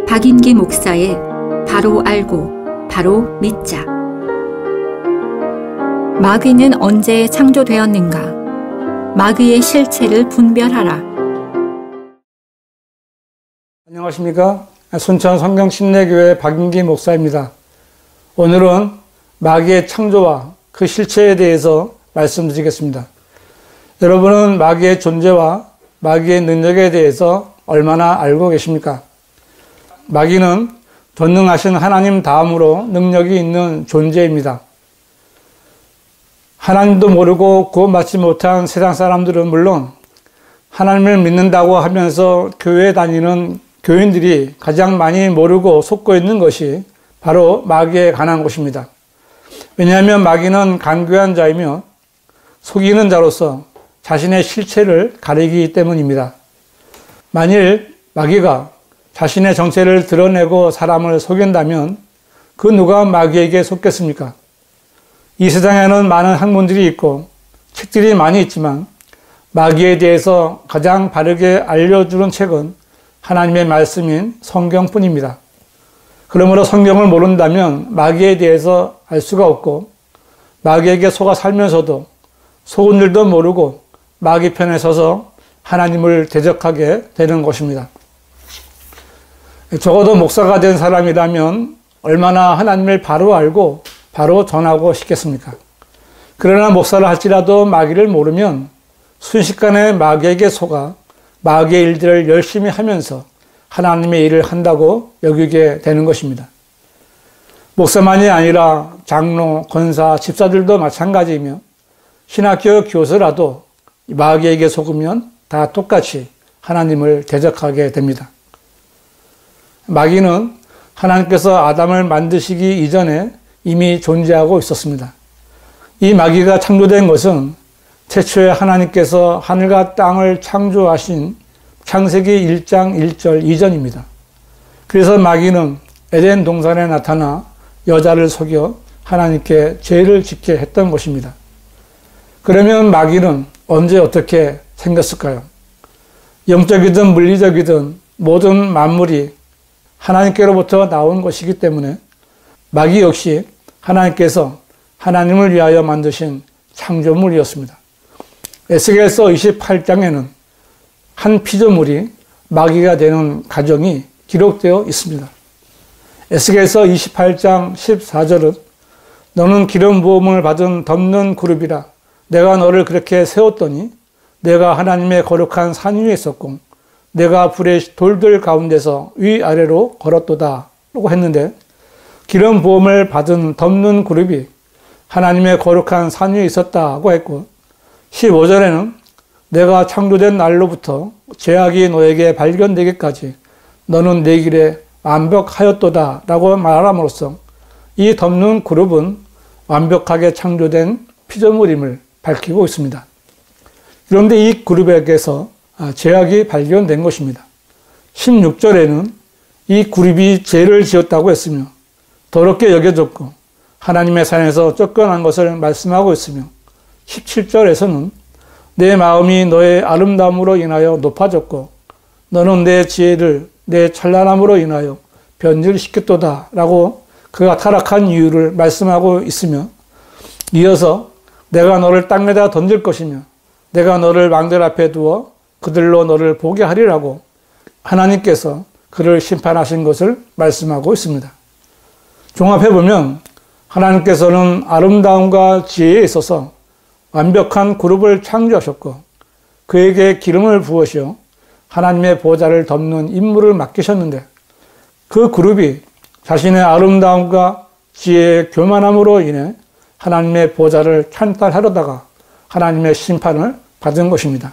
박인기 목사의 바로 알고 바로 믿자. 마귀는 언제 창조되었는가? 마귀의 실체를 분별하라. 안녕하십니까? 순천 성경침례교회 박인기 목사입니다. 오늘은 마귀의 창조와 그 실체에 대해서 말씀드리겠습니다. 여러분은 마귀의 존재와 마귀의 능력에 대해서 얼마나 알고 계십니까? 마귀는 전능하신 하나님 다음으로 능력이 있는 존재입니다. 하나님도 모르고 구원받지 못한 세상 사람들은 물론 하나님을 믿는다고 하면서 교회에 다니는 교인들이 가장 많이 모르고 속고 있는 것이 바로 마귀에 관한 것입니다. 왜냐하면 마귀는 간교한 자이며 속이는 자로서 자신의 실체를 가리기 때문입니다. 만일 마귀가 자신의 정체를 드러내고 사람을 속인다면 그 누가 마귀에게 속겠습니까? 이 세상에는 많은 학문들이 있고 책들이 많이 있지만 마귀에 대해서 가장 바르게 알려주는 책은 하나님의 말씀인 성경뿐입니다. 그러므로 성경을 모른다면 마귀에 대해서 알 수가 없고 마귀에게 속아 살면서도 속은 일도 모르고 마귀 편에 서서 하나님을 대적하게 되는 것입니다. 적어도 목사가 된 사람이라면 얼마나 하나님을 바로 알고 바로 전하고 싶겠습니까? 그러나 목사를 할지라도 마귀를 모르면 순식간에 마귀에게 속아 마귀의 일들을 열심히 하면서 하나님의 일을 한다고 여기게 되는 것입니다. 목사만이 아니라 장로, 권사, 집사들도 마찬가지이며 신학교 교수라도 마귀에게 속으면 다 똑같이 하나님을 대적하게 됩니다. 마귀는 하나님께서 아담을 만드시기 이전에 이미 존재하고 있었습니다. 이 마귀가 창조된 것은 최초에 하나님께서 하늘과 땅을 창조하신 창세기 1장 1절 이전입니다. 그래서 마귀는 에덴 동산에 나타나 여자를 속여 하나님께 죄를 짓게 했던 것입니다. 그러면 마귀는 언제 어떻게 생겼을까요? 영적이든 물리적이든 모든 만물이 하나님께로부터 나온 것이기 때문에 마귀 역시 하나님께서 하나님을 위하여 만드신 창조물이었습니다. 에스겔서 28장에는 한 피조물이 마귀가 되는 가정이 기록되어 있습니다. 에스겔서 28장 14절은 너는 기름 부음을 받은 덮는 그룹이라 내가 너를 그렇게 세웠더니 내가 하나님의 거룩한 산 위에 있었고 내가 불의 돌들 가운데서 위아래로 걸었도다 라고 했는데 기름 부음을 받은 덮는 그룹이 하나님의 거룩한 산 위에 있었다고 했고 15절에는 내가 창조된 날로부터 죄악이 너에게 발견되기까지 너는 내 길에 완벽하였도다 라고 말함으로써 이 덮는 그룹은 완벽하게 창조된 피조물임을 밝히고 있습니다. 그런데 이 그룹에게서 죄악이 발견된 것입니다. 16절에는 이 그룹이 죄를 지었다고 했으며 더럽게 여겨졌고 하나님의 산에서 쫓겨난 것을 말씀하고 있으며 17절에서는 내 마음이 너의 아름다움으로 인하여 높아졌고 너는 내 지혜를 내 찬란함으로 인하여 변질시켰도다 라고 그가 타락한 이유를 말씀하고 있으며 이어서 내가 너를 땅에다 던질 것이며 내가 너를 왕들 앞에 두어 그들로 너를 보게 하리라고 하나님께서 그를 심판하신 것을 말씀하고 있습니다. 종합해보면 하나님께서는 아름다움과 지혜에 있어서 완벽한 그룹을 창조하셨고 그에게 기름을 부으시어 하나님의 보좌를 덮는 임무를 맡기셨는데 그 그룹이 자신의 아름다움과 지혜의 교만함으로 인해 하나님의 보좌를 찬탈하려다가 하나님의 심판을 받은 것입니다.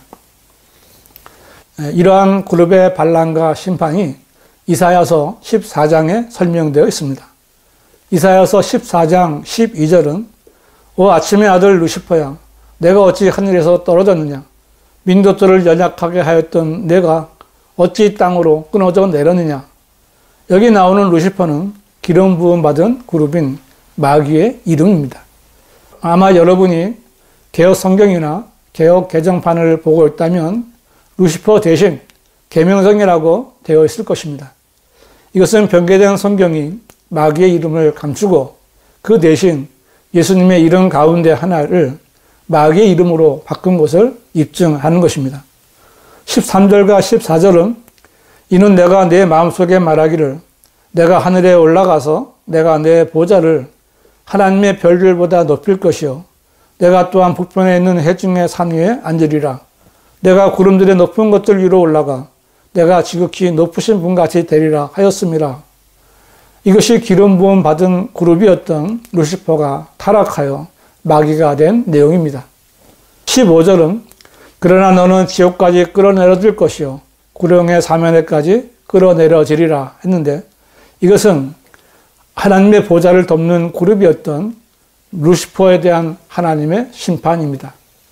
이러한 그룹의 반란과 심판이 이사야서 14장에 설명되어 있습니다. 이사야서 14장 12절은 오 아침의 아들 루시퍼야 내가 어찌 하늘에서 떨어졌느냐 민족들을 연약하게 하였던 내가 어찌 땅으로 끊어져 내렸느냐. 여기 나오는 루시퍼는 기름 부음 받은 그룹인 마귀의 이름입니다. 아마 여러분이 개역 성경이나 개역 개정판을 보고 있다면 루시퍼 대신 계명성이라고 되어 있을 것입니다. 이것은 변개된 성경이 마귀의 이름을 감추고 그 대신 예수님의 이름 가운데 하나를 마귀의 이름으로 바꾼 것을 입증하는 것입니다. 13절과 14절은 이는 내가 내 마음속에 말하기를 내가 하늘에 올라가서 내가 내 보좌를 하나님의 별들보다 높일 것이요 내가 또한 북편에 있는 해중의 산 위에 앉으리라. 내가 구름들의 높은 것들 위로 올라가 내가 지극히 높으신 분같이 되리라 하였습니다. 이것이 기름 부음 받은 그룹이었던 루시퍼가 타락하여 마귀가 된 내용입니다. 15절은 그러나 너는 지옥까지 끌어내려질 것이요 구령의 사면에까지 끌어내려지리라 했는데 이것은 하나님의 보좌를 덮는 그룹이었던 루시퍼에 대한 하나님의 심판입니다.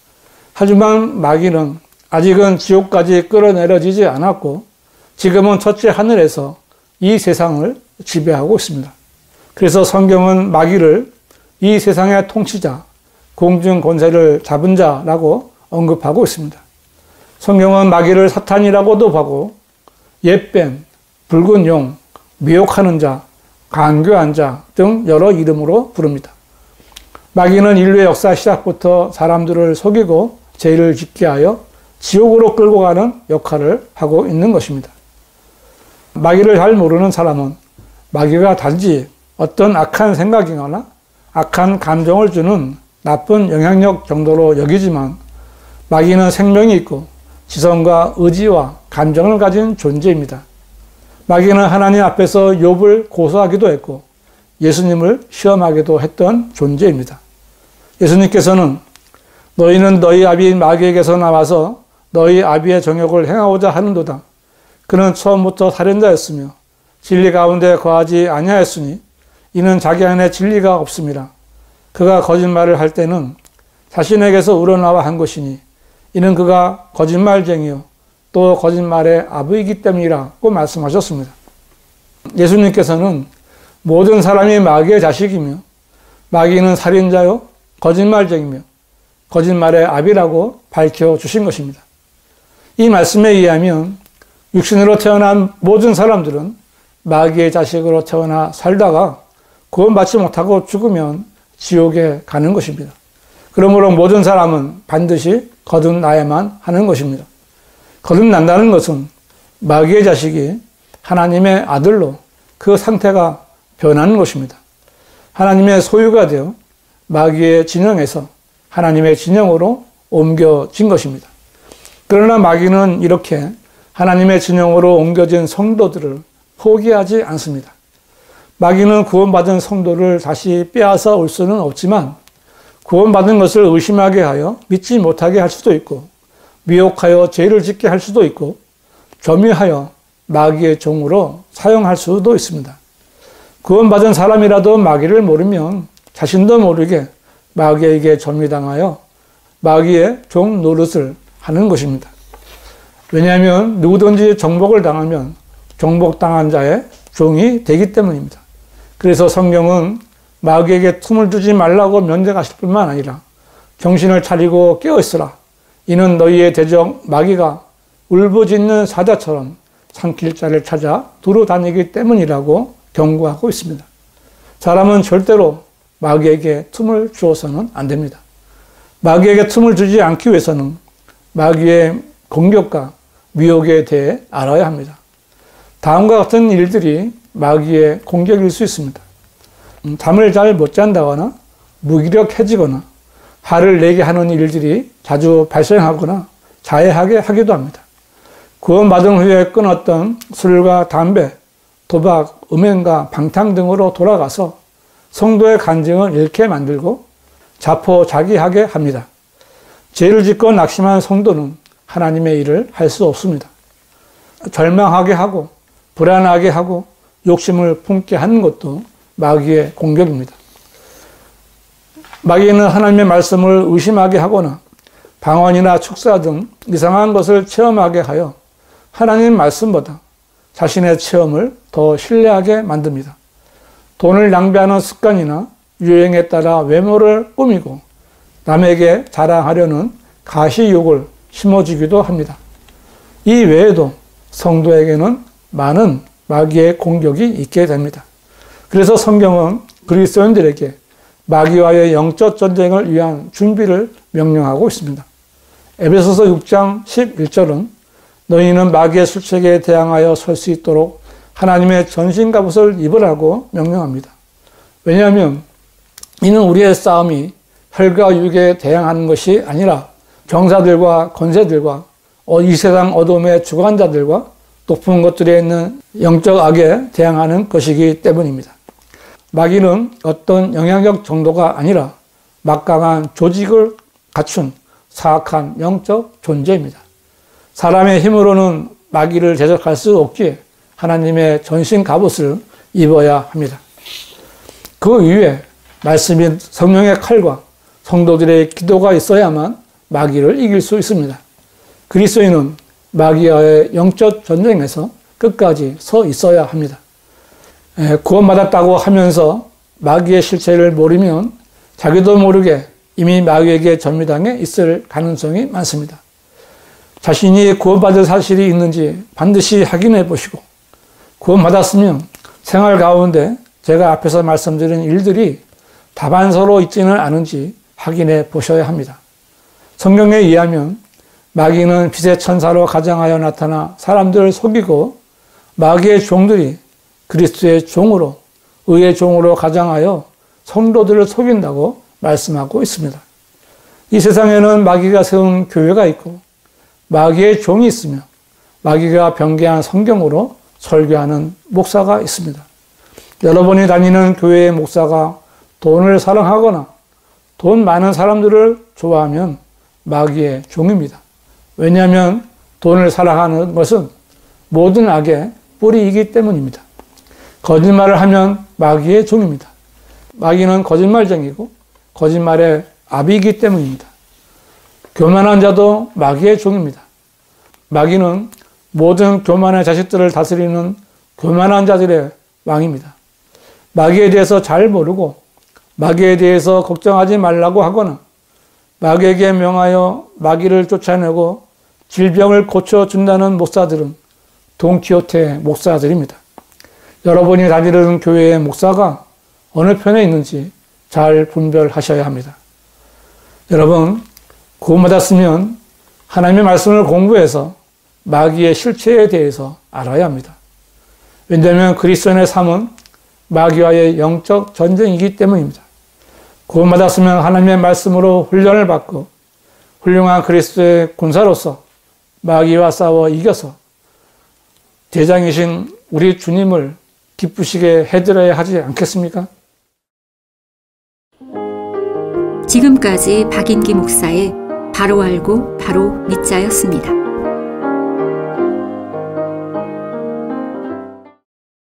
하지만 마귀는 아직은 지옥까지 끌어내려지지 않았고 지금은 첫째 하늘에서 이 세상을 지배하고 있습니다. 그래서 성경은 마귀를 이 세상의 통치자, 공중 권세를 잡은 자라고 언급하고 있습니다. 성경은 마귀를 사탄이라고도 하고 옛뱀, 붉은 용, 미혹하는 자, 간교한 자 등 여러 이름으로 부릅니다. 마귀는 인류의 역사 시작부터 사람들을 속이고 죄를 짓게 하여 지옥으로 끌고 가는 역할을 하고 있는 것입니다. 마귀를 잘 모르는 사람은 마귀가 단지 어떤 악한 생각이거나 악한 감정을 주는 나쁜 영향력 정도로 여기지만 마귀는 생명이 있고 지성과 의지와 감정을 가진 존재입니다. 마귀는 하나님 앞에서 욥을 고소하기도 했고 예수님을 시험하기도 했던 존재입니다. 예수님께서는 너희는 너희 아비 마귀에게서 나와서 너희 아비의 정욕을 행하고자 하는도다. 그는 처음부터 살인자였으며 진리 가운데 거하지 아니하였으니 이는 자기 안에 진리가 없습니다. 그가 거짓말을 할 때는 자신에게서 우러나와 한 것이니 이는 그가 거짓말쟁이요 또 거짓말의 아부이기 때문이라고 말씀하셨습니다. 예수님께서는 모든 사람이 마귀의 자식이며 마귀는 살인자요 거짓말쟁이며 거짓말의 아비라고 밝혀주신 것입니다. 이 말씀에 의하면 육신으로 태어난 모든 사람들은 마귀의 자식으로 태어나 살다가 구원받지 못하고 죽으면 지옥에 가는 것입니다. 그러므로 모든 사람은 반드시 거듭나야만 하는 것입니다. 거듭난다는 것은 마귀의 자식이 하나님의 아들로 그 상태가 변하는 것입니다. 하나님의 소유가 되어 마귀의 진영에서 하나님의 진영으로 옮겨진 것입니다. 그러나 마귀는 이렇게 하나님의 진영으로 옮겨진 성도들을 포기하지 않습니다. 마귀는 구원받은 성도를 다시 빼앗아 올 수는 없지만 구원받은 것을 의심하게 하여 믿지 못하게 할 수도 있고 미혹하여 죄를 짓게 할 수도 있고 점유하여 마귀의 종으로 사용할 수도 있습니다. 구원받은 사람이라도 마귀를 모르면 자신도 모르게 마귀에게 점유당하여 마귀의 종 노릇을 하는 것입니다. 왜냐하면 누구든지 정복을 당하면 정복당한 자의 종이 되기 때문입니다. 그래서 성경은 마귀에게 틈을 두지 말라고 면대하실 뿐만 아니라 정신을 차리고 깨어있으라. 이는 너희의 대적 마귀가 울부짖는 사자처럼 삼킬 자를 찾아 두루 다니기 때문이라고 경고하고 있습니다. 사람은 절대로 마귀에게 틈을 주어서는 안 됩니다. 마귀에게 틈을 주지 않기 위해서는 마귀의 공격과 미혹에 대해 알아야 합니다. 다음과 같은 일들이 마귀의 공격일 수 있습니다. 잠을 잘 못 잔다거나 무기력해지거나 화를 내게 하는 일들이 자주 발생하거나 자해하게 하기도 합니다. 구원받은 후에 끊었던 술과 담배, 도박, 음행과 방탕 등으로 돌아가서 성도의 간증을 잃게 만들고 자포자기하게 합니다. 죄를 짓고 낙심한 성도는 하나님의 일을 할 수 없습니다. 절망하게 하고 불안하게 하고 욕심을 품게 하는 것도 마귀의 공격입니다. 마귀는 하나님의 말씀을 의심하게 하거나 방언이나 축사 등 이상한 것을 체험하게 하여 하나님 말씀보다 자신의 체험을 더 신뢰하게 만듭니다. 돈을 낭비하는 습관이나 유행에 따라 외모를 꾸미고 남에게 자랑하려는 가시욕을 심어주기도 합니다. 이 외에도 성도에게는 많은 마귀의 공격이 있게 됩니다. 그래서 성경은 그리스도인들에게 마귀와의 영적 전쟁을 위한 준비를 명령하고 있습니다. 에베소서 6장 11절은 너희는 마귀의 술책에 대항하여 설 수 있도록 하나님의 전신갑옷을 입으라고 명령합니다. 왜냐하면 이는 우리의 싸움이 혈과 육에 대항하는 것이 아니라 병사들과 권세들과 이 세상 어둠의 주관자들과 높은 것들에 있는 영적 악에 대항하는 것이기 때문입니다. 마귀는 어떤 영향력 정도가 아니라 막강한 조직을 갖춘 사악한 영적 존재입니다. 사람의 힘으로는 마귀를 대적할 수 없기에 하나님의 전신 갑옷을 입어야 합니다. 그 이후에 말씀인 성령의 칼과 성도들의 기도가 있어야만 마귀를 이길 수 있습니다. 그리스도인은 마귀와의 영적 전쟁에서 끝까지 서 있어야 합니다. 구원받았다고 하면서 마귀의 실체를 모르면 자기도 모르게 이미 마귀에게 전미당해 있을 가능성이 많습니다. 자신이 구원받을 사실이 있는지 반드시 확인해 보시고 구원받았으면 생활 가운데 제가 앞에서 말씀드린 일들이 다반사로 있지는 않은지 확인해 보셔야 합니다. 성경에 의하면 마귀는 빛의 천사로 가장하여 나타나 사람들을 속이고 마귀의 종들이 그리스도의 종으로 의의 종으로 가장하여 성도들을 속인다고 말씀하고 있습니다. 이 세상에는 마귀가 세운 교회가 있고 마귀의 종이 있으며 마귀가 변개한 성경으로 설교하는 목사가 있습니다. 여러분이 다니는 교회의 목사가 돈을 사랑하거나 돈 많은 사람들을 좋아하면 마귀의 종입니다. 왜냐하면 돈을 사랑하는 것은 모든 악의 뿌리이기 때문입니다. 거짓말을 하면 마귀의 종입니다. 마귀는 거짓말쟁이고 거짓말의 아비이기 때문입니다. 교만한 자도 마귀의 종입니다. 마귀는 모든 교만의 자식들을 다스리는 교만한 자들의 왕입니다. 마귀에 대해서 잘 모르고 마귀에 대해서 걱정하지 말라고 하거나 마귀에게 명하여 마귀를 쫓아내고 질병을 고쳐준다는 목사들은 돈키호테 목사들입니다. 여러분이 다니는 교회의 목사가 어느 편에 있는지 잘 분별하셔야 합니다. 여러분, 구원받았으면 하나님의 말씀을 공부해서 마귀의 실체에 대해서 알아야 합니다. 왜냐하면 그리스도인의 삶은 마귀와의 영적 전쟁이기 때문입니다. 구원받았으면 하나님의 말씀으로 훈련을 받고 훌륭한 그리스도의 군사로서 마귀와 싸워 이겨서 대장이신 우리 주님을 기쁘시게 해드려야 하지 않겠습니까? 지금까지 박인기 목사의 바로 알고 바로 믿자였습니다.